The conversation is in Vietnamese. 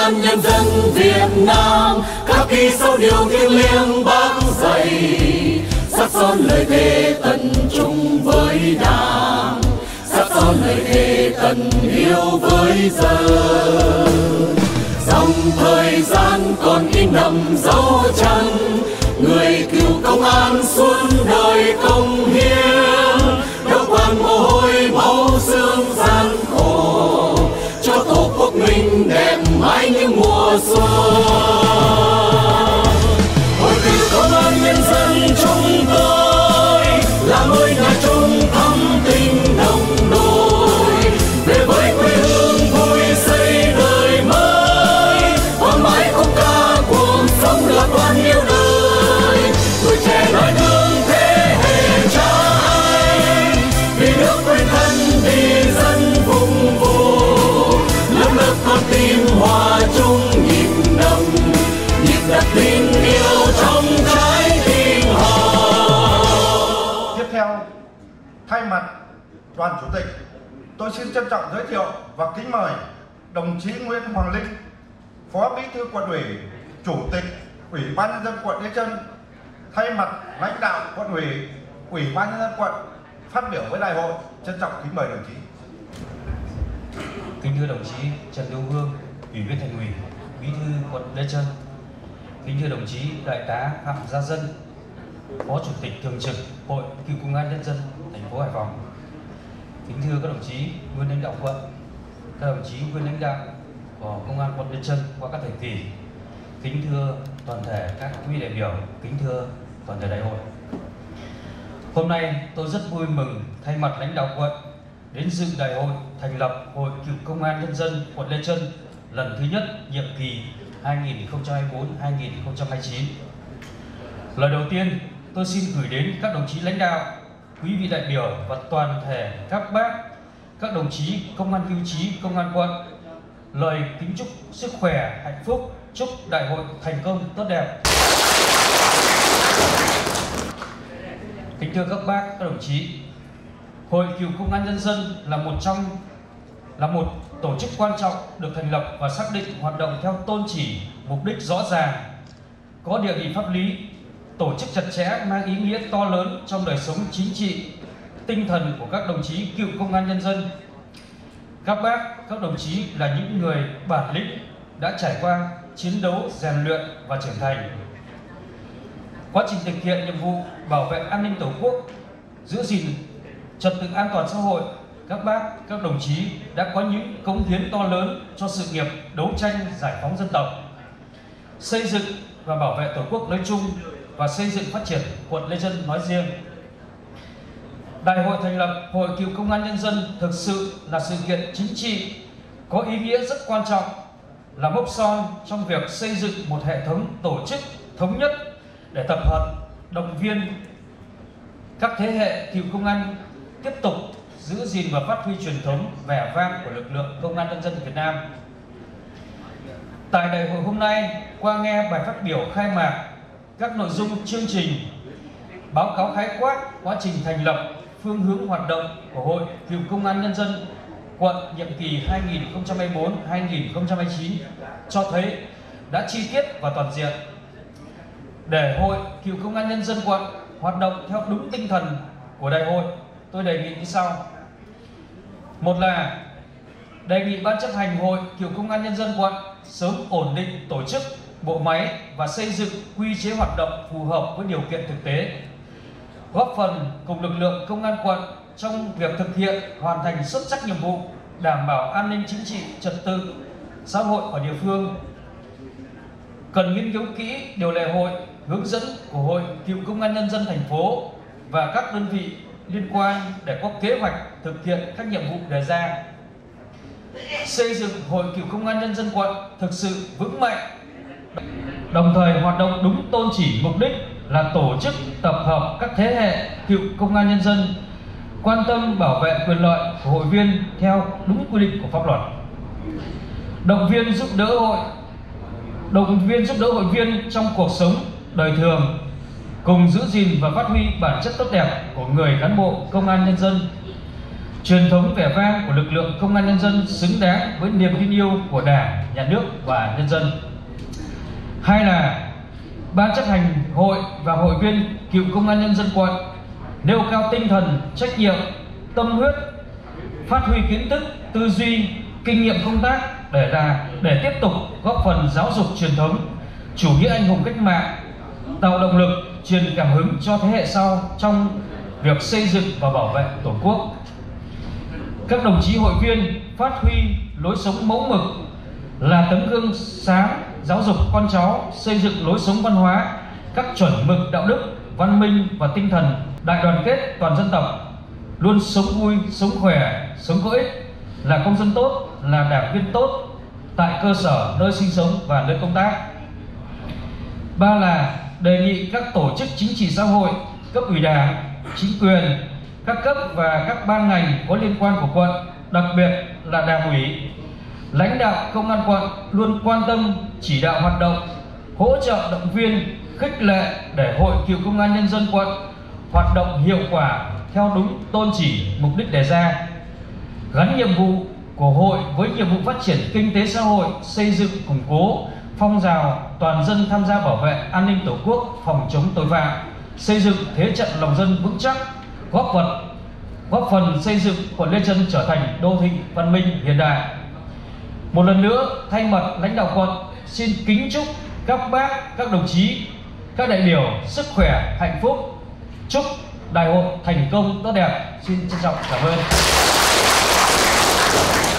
an nhân dân Việt Nam, khắc ghi sâu điều thiêng liêng Bác dạy, sắc son lời thề tận chung với Đảng, sắc son lời thề tận hiếu với dân. Dòng thời gian còn in đậm dấu chân người cựu công an suốt đời công hiến, đâu quản mồ hôi máu xương gian khổ, cho tổ quốc mình đẹp mãi những mùa xuân. Hội cựu công an nhân dân chúng tôi là ngôi nhà chung thắm tình đồng đội, về với quê hương vui xây đời mới, vang mãi khúc ca cuộc sống lạc quan yêu đời. Tuổi trẻ nói gương thế hệ cha anh, vì nước quên thân vì dân phục vụ, lớp lớp con tim hòa chung nhịp đập tình yêu trong trái tim họ. Tiếp theo, thay mặt đoàn chủ tịch, tôi xin trân trọng giới thiệu và kính mời đồng chí Nguyễn Hoàng Linh, Phó Bí thư Quận ủy, Chủ tịch Ủy ban nhân dân quận Lê Chân, thay mặt lãnh đạo quận ủy, Ủy ban nhân dân quận phát biểu với đại hội. Trân trọng kính mời đồng chí. Kính thưa đồng chí Trần Lưu Hương, Ủy viên Thành ủy, Bí thư quận Lê Chân. Kính thưa đồng chí Đại tá Phạm Gia Dân, Phó Chủ tịch Thường trực Hội Cựu Công an Nhân dân thành phố Hải Phòng. Kính thưa các đồng chí nguyên lãnh đạo quận, các đồng chí nguyên lãnh đạo của Công an quận Lê Chân qua các thời kỳ. Kính thưa toàn thể các quý đại biểu, kính thưa toàn thể đại hội. Hôm nay tôi rất vui mừng thay mặt lãnh đạo quận đến dự đại hội thành lập Hội Cựu Công an Nhân dân quận Lê Chân lần thứ nhất nhiệm kỳ 2024-2029. Lời đầu tiên, tôi xin gửi đến các đồng chí lãnh đạo, quý vị đại biểu và toàn thể các bác, các đồng chí công an hưu trí, công an quận lời kính chúc sức khỏe, hạnh phúc, chúc đại hội thành công tốt đẹp. Kính thưa các bác, các đồng chí, Hội Cựu Công an Nhân dân là một tổ chức quan trọng được thành lập và xác định hoạt động theo tôn chỉ, mục đích rõ ràng, có địa vị pháp lý, tổ chức chặt chẽ, mang ý nghĩa to lớn trong đời sống chính trị, tinh thần của các đồng chí cựu công an nhân dân. Các bác, các đồng chí là những người bản lĩnh đã trải qua chiến đấu, rèn luyện và trưởng thành. Quá trình thực hiện nhiệm vụ bảo vệ an ninh Tổ quốc, giữ gìn trật tự an toàn xã hội, các bác, các đồng chí đã có những cống hiến to lớn cho sự nghiệp đấu tranh giải phóng dân tộc, xây dựng và bảo vệ Tổ quốc nói chung và xây dựng phát triển quận Lê Chân nói riêng. Đại hội thành lập Hội Cựu Công an Nhân dân thực sự là sự kiện chính trị có ý nghĩa rất quan trọng, là mốc son trong việc xây dựng một hệ thống tổ chức thống nhất để tập hợp, động viên các thế hệ cựu công an tiếp tục giữ gìn và phát huy truyền thống vẻ vang của lực lượng Công an Nhân dân Việt Nam. Tại đại hội hôm nay, qua nghe bài phát biểu khai mạc, các nội dung chương trình, báo cáo khái quát quá trình thành lập, phương hướng hoạt động của Hội Cựu Công an Nhân dân quận nhiệm kỳ 2024-2029 cho thấy đã chi tiết và toàn diện. Để Hội Cựu Công an Nhân dân quận hoạt động theo đúng tinh thần của đại hội, tôi đề nghị như sau. Một là đề nghị Ban chấp hành Hội Cựu Công an Nhân dân quận sớm ổn định tổ chức, bộ máy và xây dựng quy chế hoạt động phù hợp với điều kiện thực tế, góp phần cùng lực lượng công an quận trong việc thực hiện hoàn thành xuất sắc nhiệm vụ đảm bảo an ninh chính trị, trật tự xã hội ở địa phương. Cần nghiên cứu kỹ điều lệ hội, hướng dẫn của Hội Cựu Công an Nhân dân thành phố và các đơn vị liên quan để có kế hoạch thực hiện các nhiệm vụ đề ra. Xây dựng Hội Cựu Công an Nhân dân quận thực sự vững mạnh, đồng thời hoạt động đúng tôn chỉ mục đích là tổ chức tập hợp các thế hệ cựu công an nhân dân, quan tâm bảo vệ quyền lợi của hội viên theo đúng quy định của pháp luật, động viên giúp đỡ hội viên trong cuộc sống đời thường, cùng giữ gìn và phát huy bản chất tốt đẹp của người cán bộ công an nhân dân, truyền thống vẻ vang của lực lượng công an nhân dân xứng đáng với niềm tin yêu của Đảng, Nhà nước và nhân dân. Hai là Ban chấp hành hội và hội viên cựu công an nhân dân quận nêu cao tinh thần trách nhiệm, tâm huyết, phát huy kiến thức, tư duy, kinh nghiệm công tác để tiếp tục góp phần giáo dục truyền thống chủ nghĩa anh hùng cách mạng, tạo động lực, truyền cảm hứng cho thế hệ sau trong việc xây dựng và bảo vệ Tổ quốc. Các đồng chí hội viên phát huy lối sống mẫu mực, là tấm gương sáng giáo dục con cháu xây dựng lối sống văn hóa, các chuẩn mực đạo đức, văn minh và tinh thần đại đoàn kết toàn dân tộc, luôn sống vui, sống khỏe, sống có ích, là công dân tốt, là đảng viên tốt tại cơ sở nơi sinh sống và nơi công tác. Ba là đề nghị các tổ chức chính trị xã hội, cấp ủy Đảng, chính quyền, các cấp và các ban ngành có liên quan của quận, đặc biệt là Đảng ủy, lãnh đạo công an quận luôn quan tâm chỉ đạo hoạt động, hỗ trợ động viên, khích lệ để Hội Cựu Công an Nhân dân quận hoạt động hiệu quả theo đúng tôn chỉ, mục đích đề ra, gắn nhiệm vụ của hội với nhiệm vụ phát triển kinh tế xã hội, xây dựng củng cố phong trào toàn dân tham gia bảo vệ an ninh Tổ quốc, phòng chống tội phạm, xây dựng thế trận lòng dân vững chắc, góp phần xây dựng quận Lê Chân trở thành đô thị văn minh hiện đại. Một lần nữa, thay mặt lãnh đạo quận xin kính chúc các bác, các đồng chí, các đại biểu sức khỏe, hạnh phúc, chúc đại hội thành công tốt đẹp. Xin trân trọng cảm ơn.